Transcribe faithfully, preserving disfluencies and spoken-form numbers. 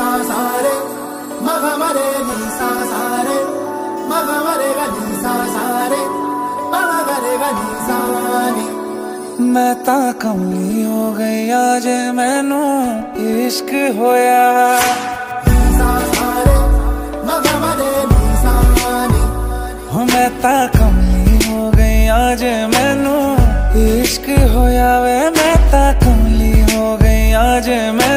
सा रे म ग म रे नि सा सा रे म ग म रे ग नि सा सा रे म ग रे ग नि सा नि। मैं तां कमली हो गई आज मैनू इश्क होया। सा सा रे म ग म रे नि सा नि। हो मैं तां कमली हो गई आज मैनू इश्क होया वे। मैं तां कमली हो गई आज मैं